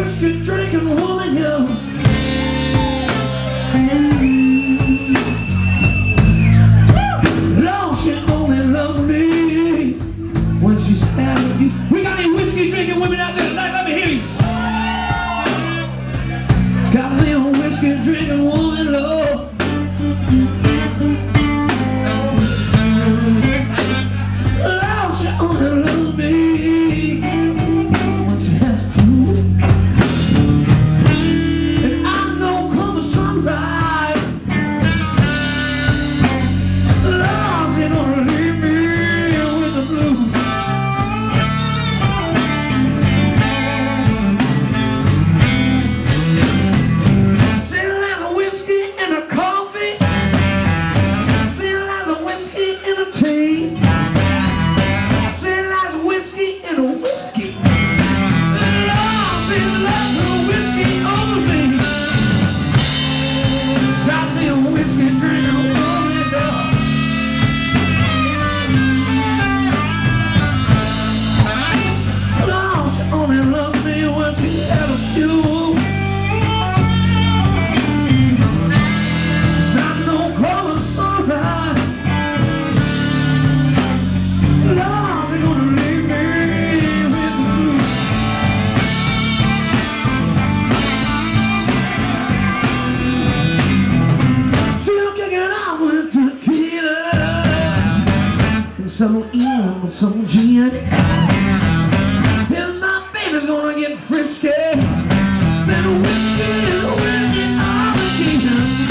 whiskey drinking woman, yo. Lord, she only loves me when she's had with you. We got any whiskey drinking women out there tonight? Let me hear you. Got me a whiskey drinking woman, Lord. Lord, she only loves me when she has a few. And I know come a sunrise, Lord, she gonna leave me with the blues. Some in with some gin, and my baby's gonna get frisky. Then whiskey with the Argentine.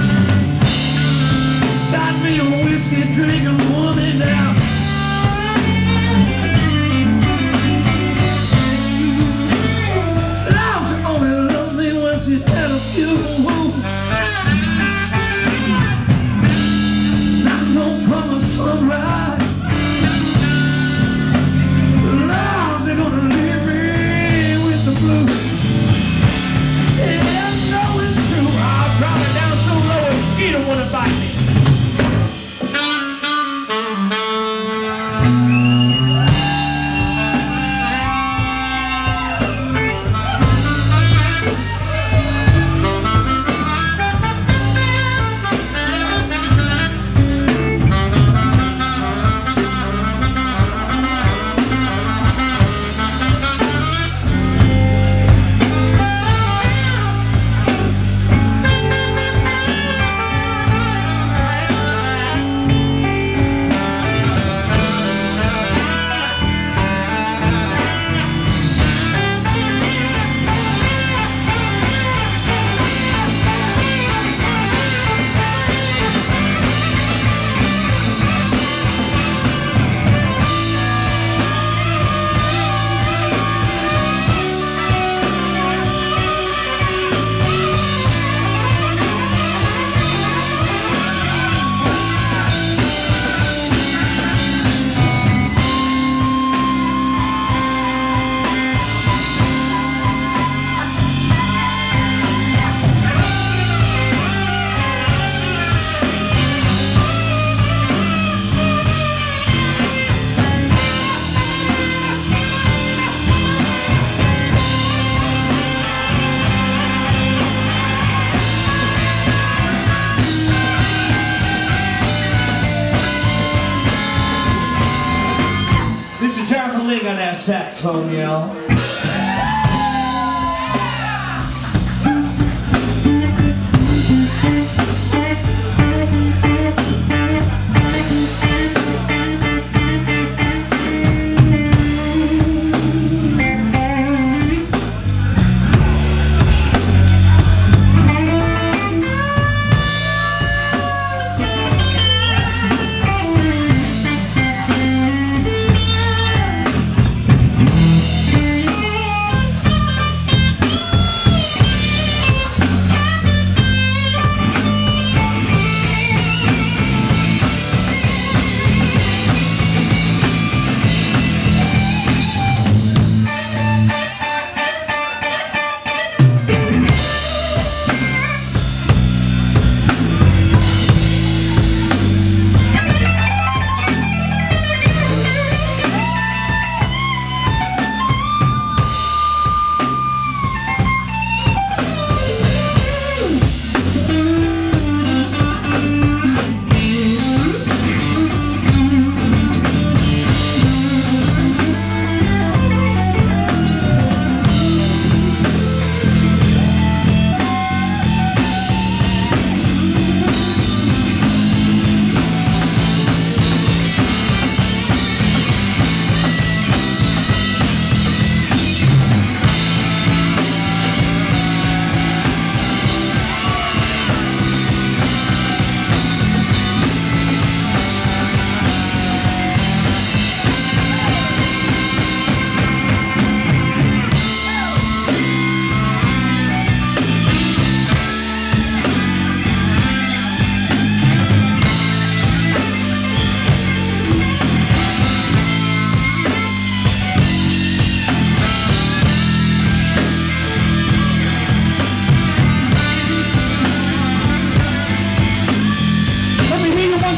Got me a whiskey drinking woman now. Love, she only loves me when she's had a few. Not no promise sunrise. They're gonna leave me with the blues. Yeah, no, it's true. I'll drop it down so low a mosquito wanna bite me. On that saxophone, y'all.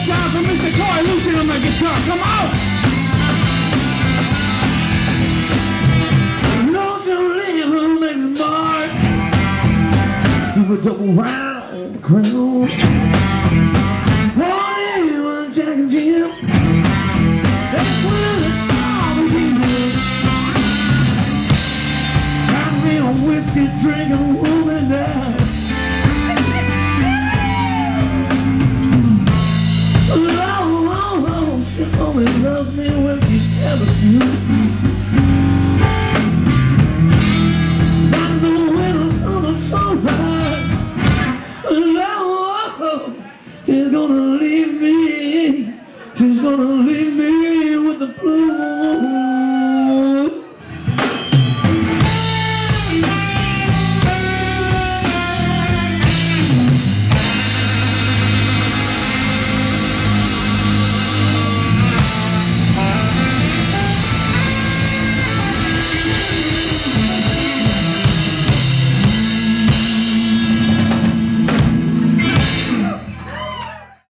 time for Mr. Corey Lucy on my guitar. Come on! Lonesome living makes a mark. Do a double round the crown. Honey, one Jack and Jim. That's when it's all begins. Got me a whiskey drinking woman down.